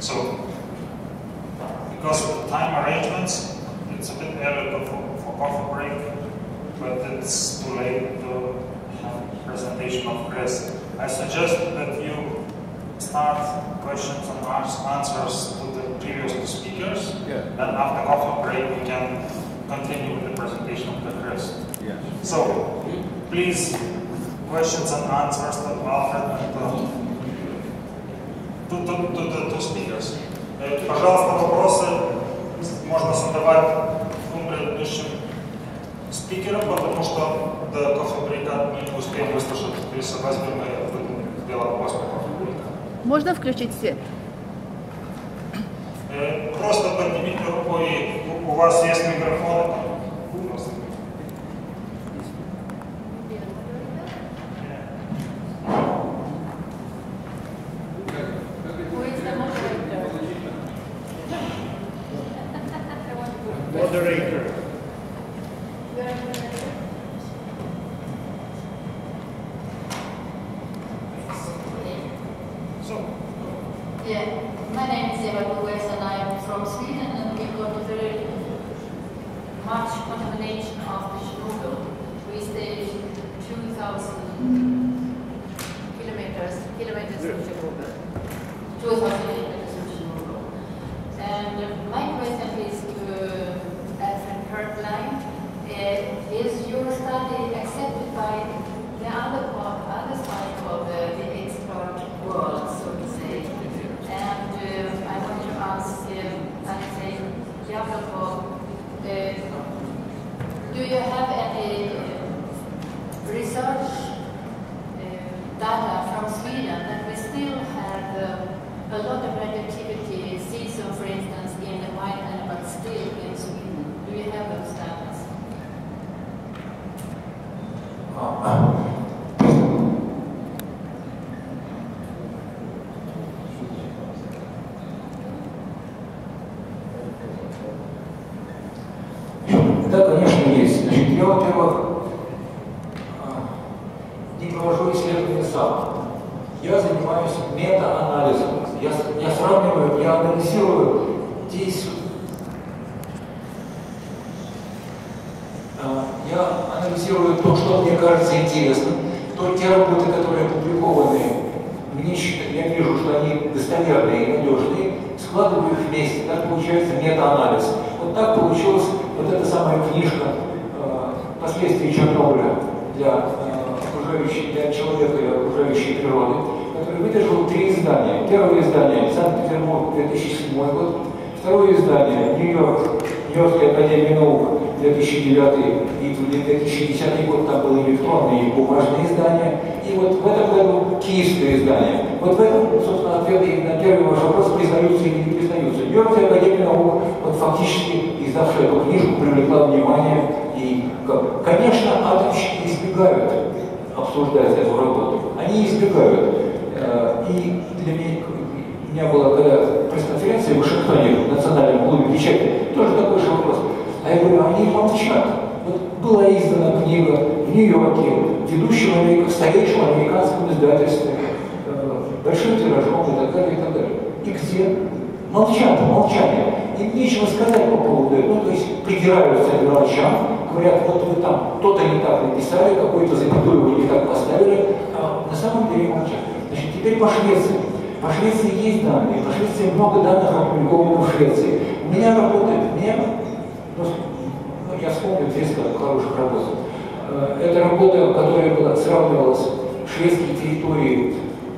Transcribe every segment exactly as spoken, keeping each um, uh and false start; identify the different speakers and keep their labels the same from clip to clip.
Speaker 1: So, because of the time arrangements, it's a bit early for, for coffee break, but it's too late to have presentation of Chris. I suggest that you start questions and answers to the previous two speakers,
Speaker 2: yeah.
Speaker 1: and after coffee break we can continue with the presentation of the Chris.
Speaker 2: Yeah.
Speaker 1: So, please, questions and answers to Alfred and to, to, to, to the two speakers. Пожалуйста, вопросы можно задавать двум предыдущим спикерам, потому что до кофе-брейка мы не успеем выслушать Криса Вайсберга и сделать после кофе-брейка.
Speaker 3: Можно включить свет?
Speaker 1: Просто поднимите руку, и у вас есть микрофон.
Speaker 2: Moderator.
Speaker 1: So.
Speaker 4: Yeah, my name is Eva Boes and I am from Sweden, and we got very much contamination after Chernobyl. We stayed two thousand kilometers, kilometers from Chernobyl. two thousand kilometers from Chernobyl. And my question is to Alfred Kirkline. Uh, is your study accepted by the other part, other side of uh, the expert world, so to say? And uh, I want to ask uh, Alexei Yablokov, uh, do you have any uh, research uh, data from Sweden that we still have uh, a lot of radioactivity, cesium for instance, in the wild animals still in Sweden? Do you have those data?
Speaker 5: Да, конечно, есть. Значит, я, во-первых, не провожу исследования сам. Я занимаюсь мета-анализом. Я, я сравниваю, я анализирую те Я анализирую то, что мне кажется интересным, то те работы, которые опубликованы, мне, я вижу, что они достоверные и надежные, складываю их вместе, так получается мета-анализ. Вот так получилась вот эта самая книжка э, «Последствия Чернобыля» для, э, окружающей, для человека и окружающей природы, который выдержал три издания. Первое издание «Санкт-Петербург», две тысячи седьмой год, второе издание «Нью-Йорк», Нью-Йоркская академия наук, две тысячи девятый и две тысячи десятый год, там было электронные и бумажные издания. И вот в этом году киевское издание. Вот в этом, собственно, ответы на первый ваш вопрос признаются или не признаются. Нью-Йоркская академия наук, вот фактически издавшая эту книжку, привлекла внимание. И, конечно, атомщики избегают обсуждать эту работу. Они избегают. И для меня, у меня была когда пресс-конференция в Вашингтоне, в Национальном клубе печати, тоже такой же вопрос. А я говорю, они молчат. Вот была издана книга в Нью-Йорке, ведущем Америка, старейшем американском издательстве, э, большим тиражом и так далее, и так далее. И где? Молчат, молчание. Им нечего сказать по поводу этого. Ну, то есть придираются к врачам, говорят, вот вы там кто-то не так написали, какой-то запятую вы не так поставили, а на самом деле молчат. Значит, теперь по Швеции. По Швеции есть данные, по Швеции много данных опубликовано в Швеции. У меня работает, у меня, ну, я вспомню несколько хороших работ. Это работа, которая была, сравнивалась шведские территории,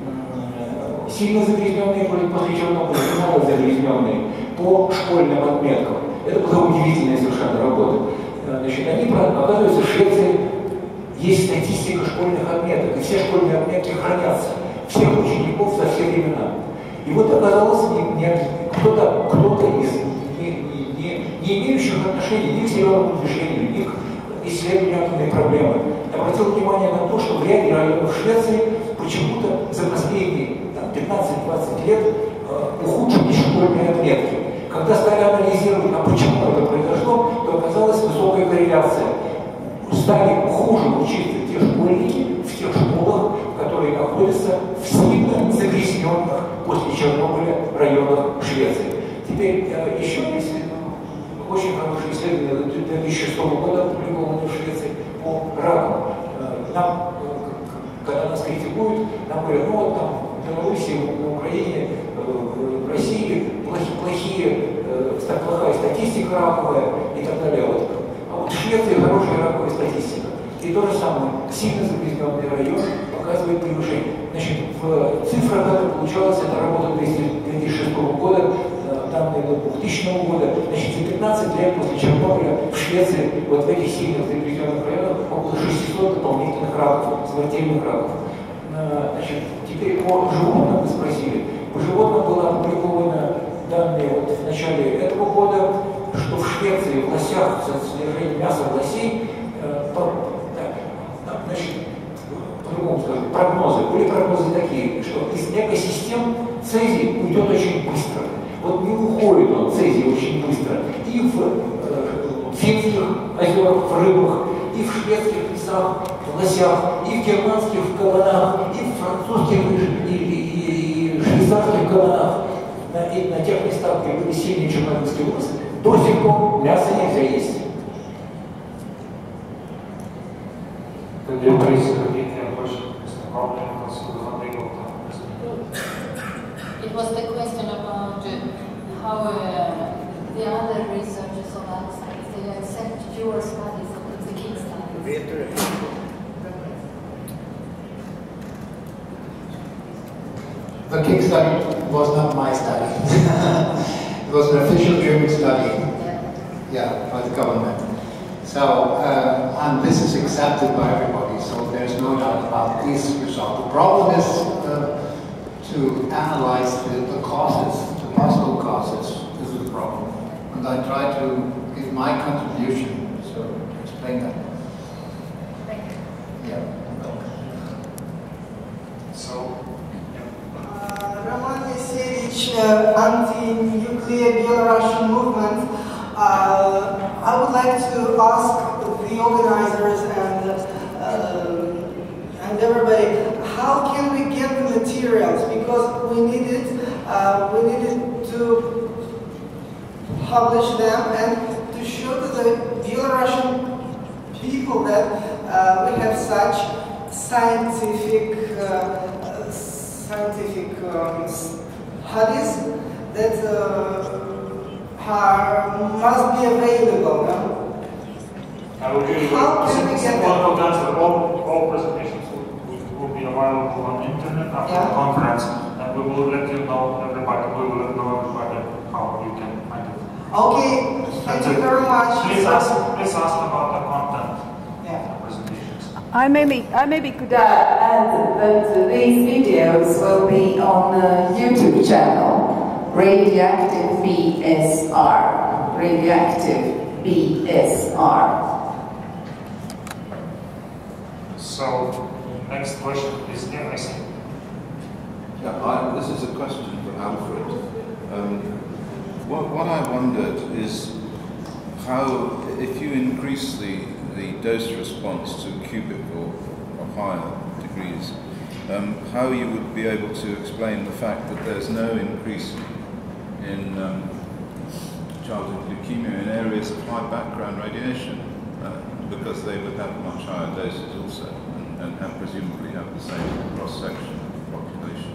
Speaker 5: сильно загрязненные после Чернобыля, мало загрязненные, по школьным отметкам. Это была удивительная совершенно работа. Значит, они, оказывается, в Швеции есть статистика школьных отметок, и все школьные отметки хранятся. Всех учеников за все времена. И вот оказалось, кто-то кто из не, не, не, не имеющих отношения ни к зеленому движению, ни к исследованию атомной проблемы, обратил внимание на то, что в ряде районов Швеции почему-то за последние пятнадцать-двадцать лет э, ухудшились школьные отметки. Когда стали анализировать, а почему это произошло, то оказалась высокая корреляция. Стали хуже учиться те школьники в тех школах, которые находятся в сильно загрязненных после Чернобыля районах Швеции. Теперь э, еще есть э, очень хорошее исследование две тысячи шестого года, опубликованное в Швеции по раку. Э, нам, э, когда нас критикуют, нам говорят, ну вот там в Беларуси, на Украине, э, в России плохие, плохие э, плохая статистика раковая и так далее. Вот, а вот в Швеции хорошая раковая статистика. И то же самое, сильно загрязненный район показывает превышение. Значит, в цифрах это получалось, это работа две тысячи шестого года, данные до двухтысячного года. Значит, за пятнадцать лет после Чернобыля в Швеции, вот в этих сильных загрязненных районах, около шестисот дополнительных раков, смертельных раков. Значит, теперь по животным вы спросили. По животным было опубликовано данные вот в начале этого года, что в Швеции в лосях содержание мяса лосей, значит, по-другому скажу, прогнозы. Были прогнозы такие, что из экосистем цезий уйдет очень быстро. Вот не уходит он, цезий, очень быстро. И в э, финских озерах, в рыбах, и в шведских лесах, в лосях, и в германских кабанах, и в французских и, и, и, и швейцарских кабанах. На, и на тех местах, где были сильные чернобыльские ужасы, до сих пор мясо нельзя есть.
Speaker 1: Could you please repeat your question, Mister Corbyn, because we were not able to
Speaker 4: It was the question about uh, how uh, the other researchers of Alzheimer's, they accept your studies of the King studies.
Speaker 2: The King study was not my study. It was an official German study,
Speaker 4: Yeah.
Speaker 2: yeah, by the government. So, uh, and this is accepted by everybody, so there's no doubt about this result. The problem is uh, to analyze the, the causes, the possible causes. This is the problem. And I try to give my contribution, so to explain that.
Speaker 4: Thank you.
Speaker 2: Yeah.
Speaker 1: So,
Speaker 3: Uh, Roman Yasevich, uh, anti-nuclear Belarusian movement. Uh, I would like to ask the organizers and uh, and everybody, how can we get the materials? Because we need it, uh, we needed to publish them and to show to the Belarusian people that uh, we have such scientific, uh, scientific um, studies that. Uh, Are, must be available. No?
Speaker 1: I will give you
Speaker 3: How can we get that?
Speaker 1: one answer. All, all presentations will, will, will be available on the internet after
Speaker 3: Yeah.
Speaker 1: the conference, and we will let you know everybody. We will let know everybody how you can find it.
Speaker 3: Okay, thank you very much.
Speaker 1: Please ask, please ask about the content
Speaker 3: Yeah.
Speaker 1: of the presentations.
Speaker 6: I maybe, I maybe could
Speaker 7: Could I add that these videos will be on the YouTube channel, Radioactive B S R. Radioactive B S R.
Speaker 1: So, next question is yeah, I see.
Speaker 8: Yeah, I, this is a question for Alfred. Um, what, what I wondered is how, if you increase the, the dose response to cubic or, or higher degrees, um, how you would be able to explain the fact that there's no increase in um, childhood leukemia in areas of high background radiation, uh, because they would have much higher doses also, and, and, and presumably have the same cross-section of the population.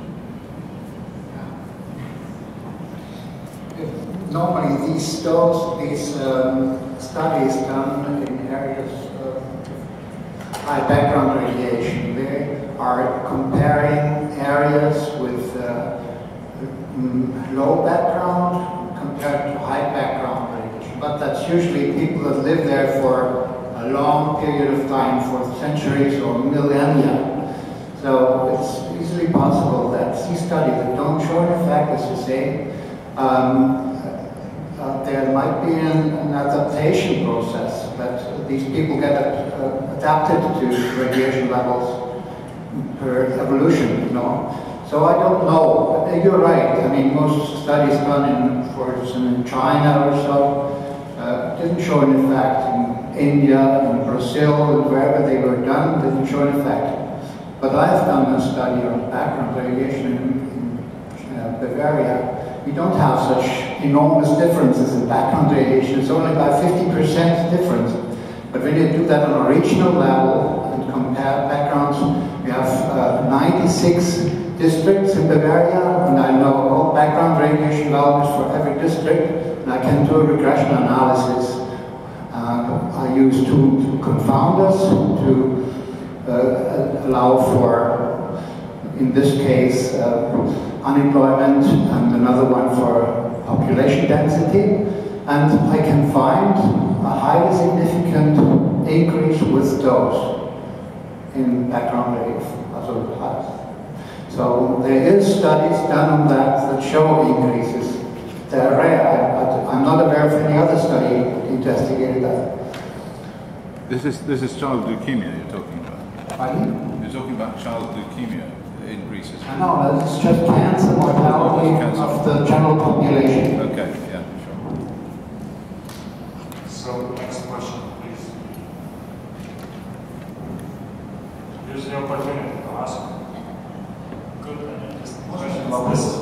Speaker 2: Normally these stones, these um, studies done in areas of high background radiation, they are comparing areas with uh, low background compared to high background radiation. But that's usually people that live there for a long period of time, for centuries or millennia. So it's easily possible that these studies that don't show an effect, as you say, um, uh, there might be an, an adaptation process, that these people get uh, adapted to radiation levels per evolution, you know. So I don't know, but you're right. I mean, most studies done in, for instance, in China or so, uh, didn't show an effect. In India, in Brazil, and wherever they were done, didn't show an effect. But I've done a study on background radiation in, in uh, Bavaria, we don't have such enormous differences in background radiation. It's only about fifty percent difference. But when you do that on a regional level and compare backgrounds, we have uh, ninety-six districts in Bavaria, and I know all background radiation values for every district, and I can do a regression analysis. Uh, I use two, two confounders to uh, allow for, in this case, uh, unemployment, and another one for population density, and I can find a highly significant increase with dose in background radiation. So there is studies done on that that show increases. They're rare, but I'm not aware of any other study that investigated that.
Speaker 8: This is this is child leukemia you're talking about.
Speaker 2: Pardon?
Speaker 8: You're talking about child leukemia increases.
Speaker 2: I know, it's just cancer mortality
Speaker 8: Cancer.
Speaker 2: of the general population.
Speaker 8: Okay, yeah, sure.
Speaker 1: So, next question, please. Here's the opportunity to ask good and interesting questions.
Speaker 6: Вопрос.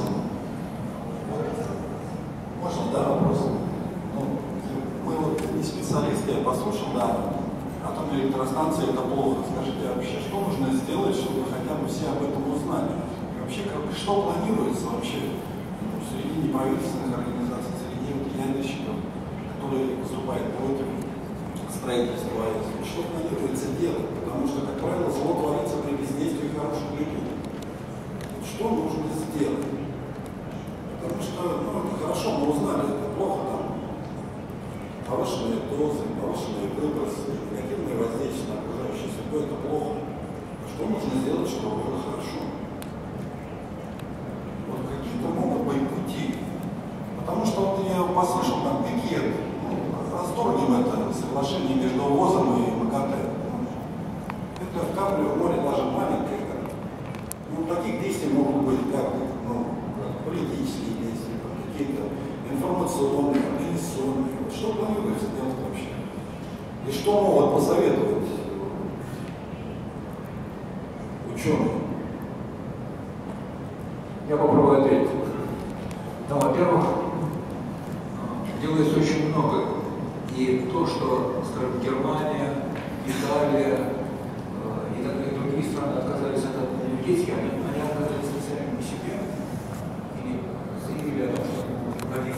Speaker 6: Можно, да, вопрос? Ну, мы вот не специалисты, я послушал, да, атомные электростанции это плохо. Скажите, а вообще что нужно сделать, чтобы хотя бы все об этом узнали? И вообще, как, что планируется вообще ну, среди неправительственных организаций, среди вот ядерщиков, которые выступают против строительства? Что планируется делать? Потому что, как правило, зло творится при бездействии хороших людей. Что нужно сделать? Потому что, ну, это хорошо, мы узнали, это плохо, там, повышенные дозы, повышенные выбросы, негативное воздействие на окружающую среду, это плохо. А что нужно сделать, чтобы было хорошо? Вот какие-то могут быть пути. Потому что вот я послышал там пикет, ну, расторгнем это соглашение между ВОЗом и МКТ. Это капля в море даже маленькая. Ну, таких действий могут быть как, ну, политические действия, какие-то информационные, организационные. Вот что планируется делать вообще? И что могут посоветовать ученые?
Speaker 5: Я попробую ответить. Ну, во-первых, делается очень много. И то, что, скажем, Германия, Италия и так далее, другие страны отказались от атомной энергетики, они, они отказались сами по себе и заявили о том, что они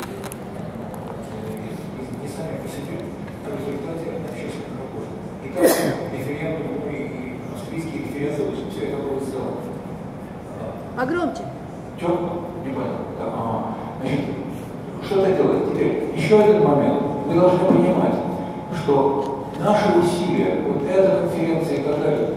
Speaker 5: не сами по себе, а в результате общественных работ. И так референдум, и австрийские референдумы, все это было сделано.
Speaker 9: Погромче.
Speaker 5: Че? Не понял. Да. Ага. Значит, что это делает? Теперь еще один момент. Мы должны понимать, что наши усилия, вот эта конференция и так далее,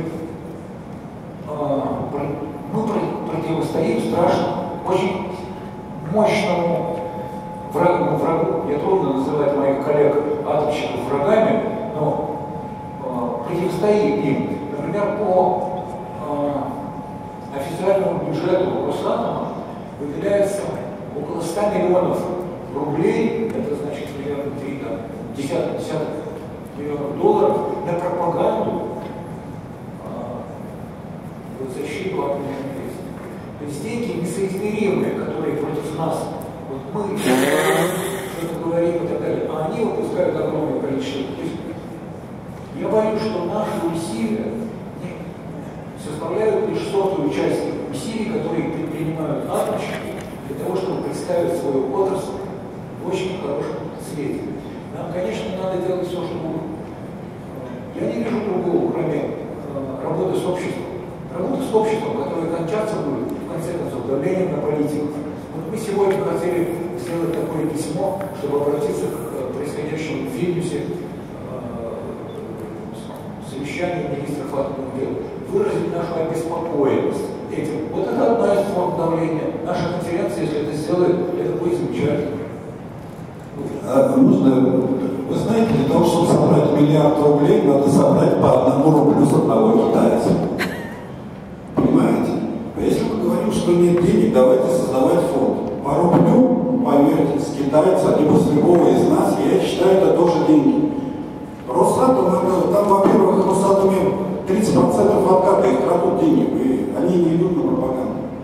Speaker 5: мы противостоим страшно, очень мощному врагу, врагу. Мне трудно называть моих коллег-атомщиков врагами, но э, противостоим им. Например, по э, официальному бюджету Росатома выделяется около ста миллионов рублей, это значит примерно три десятых миллионов долларов на пропаганду защиту атомной энергетики. То есть деньги несоизмеримые, которые против нас, вот мы что-то говорим и так далее, а они выпускают огромное количество. То есть я боюсь, что наши усилия составляют лишь сотую часть усилий, которые предпринимают атомщики для того, чтобы представить свою отрасль в очень хорошем свете. Нам, конечно, надо делать все, чтобы... Я не вижу другого, кроме работы с обществом. Работа с обществом, которая кончаться будет, в конце концов, давлением на политиков. Вот мы сегодня хотели сделать такое письмо, чтобы обратиться к происходящему в Вильнюсе совещанию министров атомных дел, выразить нашу обеспокоенность этим. Вот это одна из форм давления. Наша конференция, если это сделает, это будет замечательно.
Speaker 6: А, нужно, вы знаете, для того, чтобы собрать миллиард рублей, надо собрать по одному рублю с одного китайца. Понимаете? А если мы говорим, что нет денег, давайте создавать фонд. По рублю, поверьте, с китайца, либо с любого из нас, я считаю, это тоже деньги. Росатом, это, там, во-первых, в Росатоме тридцать процентов отката их крадут денег, и они не идут на пропаганду.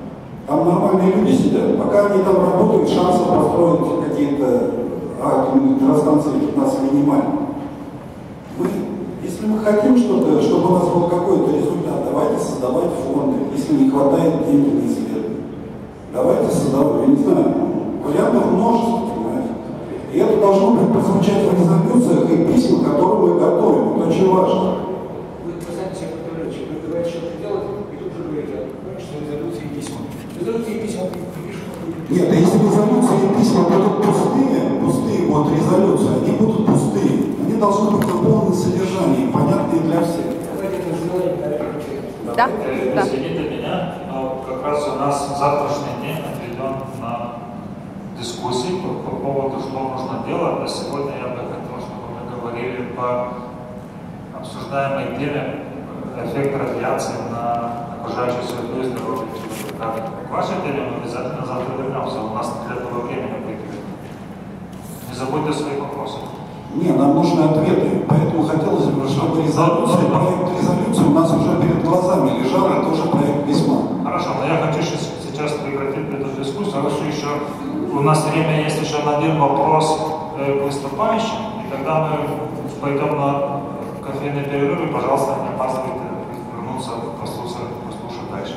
Speaker 6: Там нормальные люди сидят. Пока они там работают, шансов построить какие-то атомные электростанции пятнадцать минимально. Мы, если мы хотим что-то, чтобы у нас был какой-то результат, давайте создавать фонды, если не хватает денег на исследования. Давайте создавать, я не знаю, вариантов множество, понимаете. И это должно быть прозвучать в резолюциях и письмах, которые мы готовим. Это очень важно.
Speaker 5: Вы знаете, вы говорите, что делать, и тут же говорите, что резолюции и письма. Резолюции и письма пишут.
Speaker 6: Нет, а если резолюции и письма будут пустые, пустые будут резолюции, они будут пустые. Они должны быть наполнены содержанием, понятные для всех.
Speaker 5: Давайте это сделаем, наверное.
Speaker 9: Да,
Speaker 1: Э,
Speaker 9: да.
Speaker 1: Извините меня, но как раз у нас завтрашний день отведен на дискуссии по, по поводу, что нужно делать. А сегодня я бы хотел, чтобы мы говорили по обсуждаемой теме эффект радиации на окружающую среду и здоровье человека. К вашей теме мы обязательно завтра вернемся. У нас для этого времени выделено. Не забудьте свои вопросы.
Speaker 6: Не, нам нужны ответы, поэтому хотелось бы, чтобы резолюция, проект резолюции у нас уже перед глазами лежал, это уже проект письма.
Speaker 1: Хорошо, но я хочу сейчас прекратить эту дискуссию. Хорошо, еще у нас время есть еще на один вопрос к выступающим, и когда мы пойдем на кофейный перерыв, пожалуйста, не опаздывайте вернуться, послушать, послушать дальше.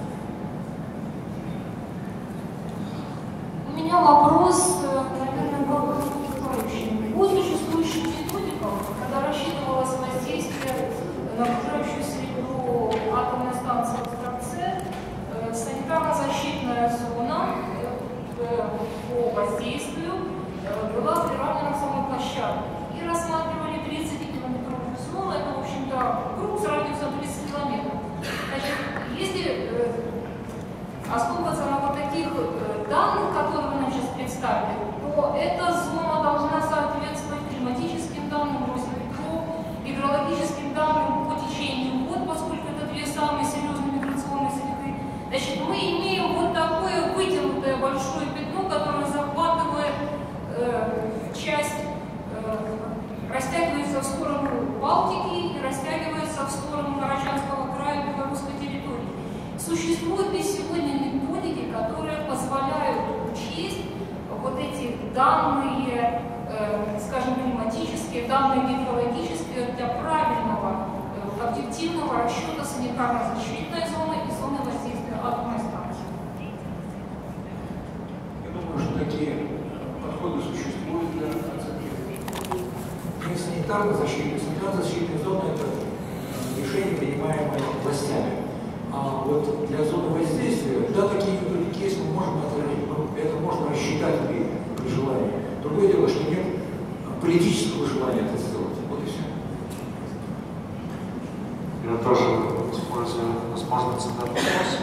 Speaker 4: У меня вопрос, наверное, был следующий. По существующим методикам, когда рассчитывалось воздействие на окружающую среду атомной станции Торце, санитарно-защитная зона по воздействию была приравнена к самой площадке. И рассматривали тридцатикилометровую зону, это, в общем-то, круг с радиусом тридцать километров. Значит, если основываться на вот таких данных, которые вы нам сейчас представили, то эта зона должна соответствовать климатическим данным роста ветров, гидрологическим данным по течению вод, поскольку это две самые серьезные миграционные среды. Значит, мы имеем вот такое вытянутое большое пятно, которое захватывает э, часть, э, растягивается в сторону Балтики и растягивается в сторону Карачанского края белорусской территории. Существуют ли сегодня методики, которые позволяют учесть вот эти данные, э, скажем, климатические, данные гидрологические для правильного, э, объективного расчета санитарно-защитной зоны и зоны воздействия атомной станции?
Speaker 5: Я думаю, что такие подходы существуют для оценки. Не санитарно-защитная, санитарно-защитная зона – это решение, принимаемое властями. А вот для зоны воздействия, да, такие методики есть, мы можем это, это можно рассчитать при, при желании. Другое дело, что нет политического желания это сделать. Вот и все.
Speaker 1: Я тоже использую возможность задать вопрос.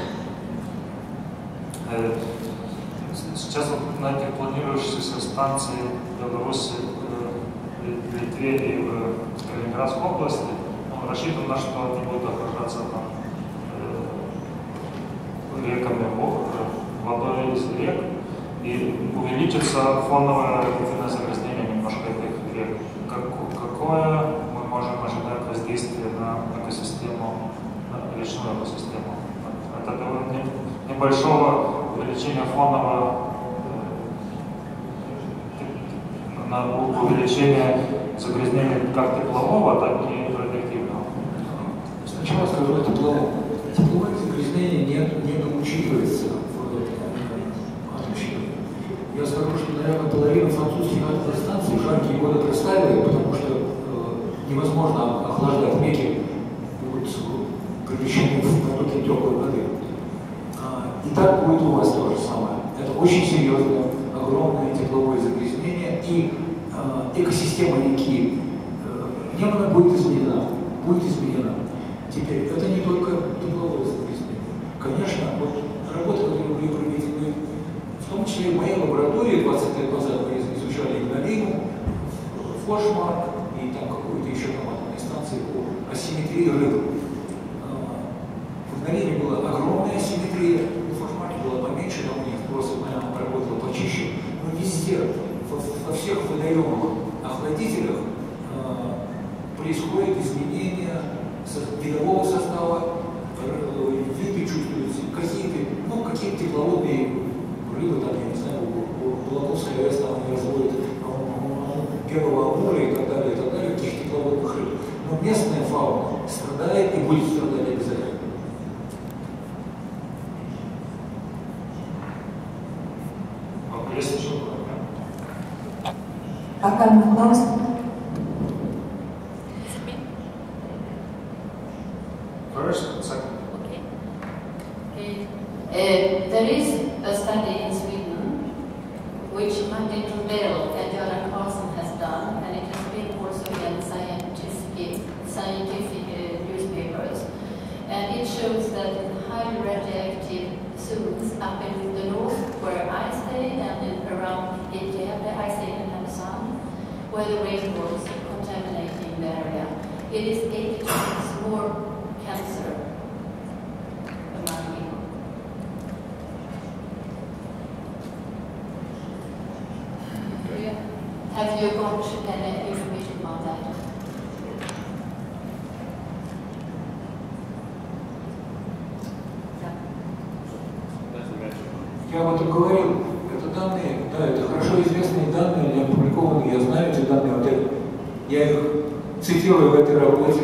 Speaker 1: Сейчас на этих планирующихся станции в Беларуси, в Литве и в Калининградской области ну, рассчитано, что они будут охлаждаться там реками, водой из рек, и увеличится фоновое радиоактивное загрязнение немножко этих рек. Как, какое мы можем ожидать воздействие на экосистему, на речную экосистему? От этого небольшого увеличения фонового, на увеличение загрязнения как теплового, так и радиоактивного.
Speaker 5: Сначала скажу о тепловом. Тепловое загрязнение не, не учитывается в атомщине. Я скажу, что, наверное, половина французских атомных станций в жаркие годы простаивает, потому что э, невозможно охлаждать реки, будут привлечены в потоки теплой воды. А, и так будет у вас то же самое. Это очень серьезное, огромное тепловое загрязнение, и э, экосистема реки э, Немана будет изменена. Будет изменена. Теперь, это не только тепловое загрязнение. Конечно, вот работы, которые были проведены, в том числе в моей лаборатории двадцать лет назад мы изучали Игналину, Форшмарк и там какую-то еще там атомной станции по асимметрии рыб. В Игналине была огромная асимметрия, в Форшмарке была поменьше, там у них просто она работала почище. Но везде, во, во всех водоемах, охладителях происходит изменение видового состава, виды чувствуют какие-то, ну, какие-то тепловодные рыбы, там, я не знаю, Балаковская АЭС там они разводят первого амура и так далее, и так далее, каких-то тепловодных рыб. Но местная фауна страдает и будет страдать обязательно.
Speaker 1: Есть еще
Speaker 7: Пока не вопрос.
Speaker 1: First and second.
Speaker 4: Okay. Okay. Uh, there is a study in Sweden which Martin Trudell and Göran Carlson has done, and it has been also in scientific, scientific uh, newspapers. And it shows that in highly radioactive zones up in the north, where I stay, and in around Gävle, I stay in Härnösand, where the rain was contaminating the area, it is eighty times more cancer among people. Yeah. Have you got any information about that?
Speaker 5: Я об этом говорил, это данные, да, это хорошо известные данные, они опубликованы, я знаю эти данные, вот это, я их цитирую в этой работе.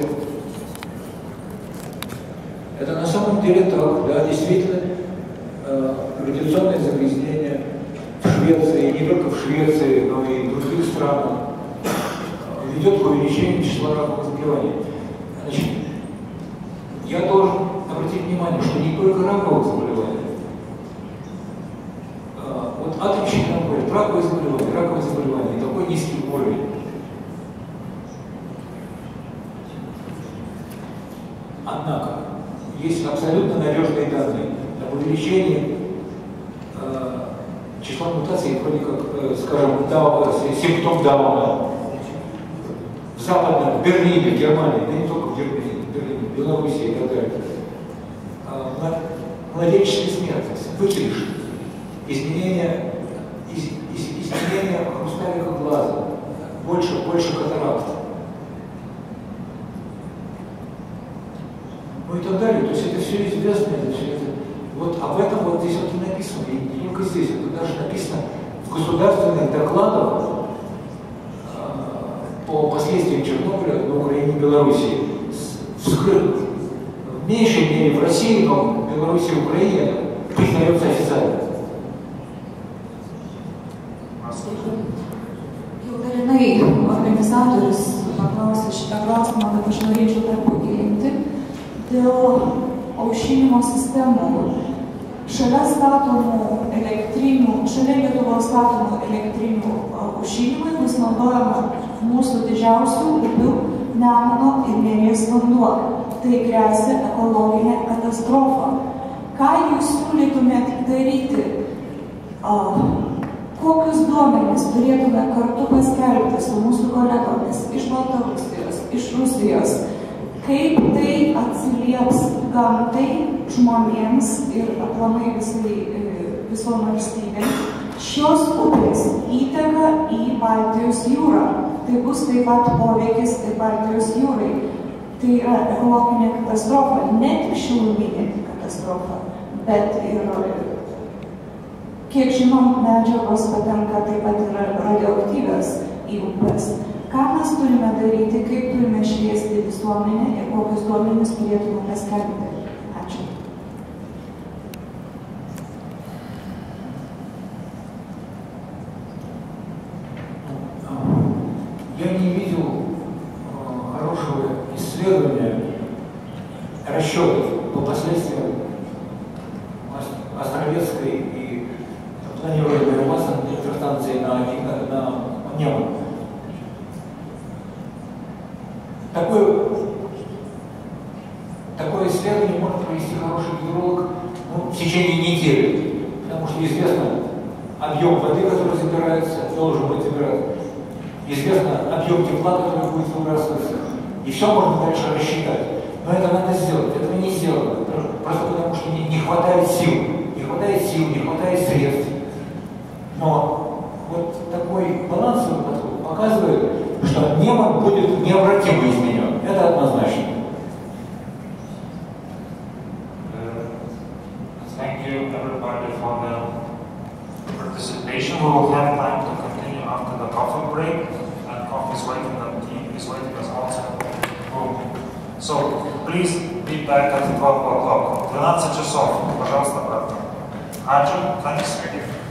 Speaker 5: Это на самом деле так, да, действительно, э, радиационное загрязнение в Швеции, не только в Швеции, но и в других странах, э, ведет к увеличению числа раковых заболеваний. Значит, я должен обратить внимание, что не только раковых заболеваний. Э, вот атомщики нам говорят, раковые заболевания, раковые заболевания, такой низкий уровень. Однако, есть абсолютно надежные данные об увеличении э, числа мутаций, вроде как, э, скажем, Дау, симптом Дауна в Западном, в Берлине, в Германии, да не только в Германии, в Берлине, в Беларуси и так далее. Э, младенческая смертность, выкидыш, изменение, из, из, изменение хрусталика глаза, больше, больше катаракт. Ну и так далее. То есть это все известно, это все это. Вот об этом вот здесь вот и написано, и не только здесь, это даже написано в государственных докладах э, по последствиям Чернобыля на Украине и Белоруссии. Вскрыт. В меньшей мере в России, но в Беларуси и Украине признается официально.
Speaker 10: Dalinai organizatorius paklausė šitą klausimą, bet aš norėčiau dar pagilinti dėl aušinimo sistemų. Šalia statomų elektrinių, šalia Lietuvos statomų elektrinių aušinimui bus naudojama mūsų didžiausių upių Nemuno ir Neries vanduo. Tai gresia ekologinė katastrofa. Ką jūs siūlytumėt daryti? Kokius duomenis turėtume kartu paskelbti su mūsų kolegomis iš Baltarusijos, iš Rusijos, kaip tai atsilieps gamtai, žmonėms ir aplamai visai, visom valstybėm. Šios upės įteka į Baltijos jūrą. Tai bus taip pat poveikis ir Baltijos jūrai. Tai yra ekologinė katastrofa, ne tik šiluminė katastrofa, bet ir kiek žinom, medžiagos patenka taip pat yra radioaktyvios į upes. Ką mes turime daryti, kaip turime šviesti visuomenę ir kokius duomenis turėtume paskelbti? Ačiū.
Speaker 5: Я не видел э, хорошего исследования расчетов по последствиям Островецкой и планируемой атомной электростанции на, на, на Неман. Такое, такое исследование может провести хороший гидролог ну, в течение недели, потому что известно объем воды, который забирается, должен быть забираться, известно объем тепла, который будет выбрасываться, и все можно дальше рассчитать. Но это надо сделать, этого не сделано, просто потому что не, не хватает сил, не хватает сил, не хватает средств. Но вот такой балансовый подход показывает, что Неман будет необратимо изменен. Это однозначно.
Speaker 1: presentation. We will have time to continue after the coffee break, and coffee is waiting, and tea is waiting us outside the room. So please be back at twelve o'clock. двенадцать часов. Пожалуйста, брат. Arjun, thanks.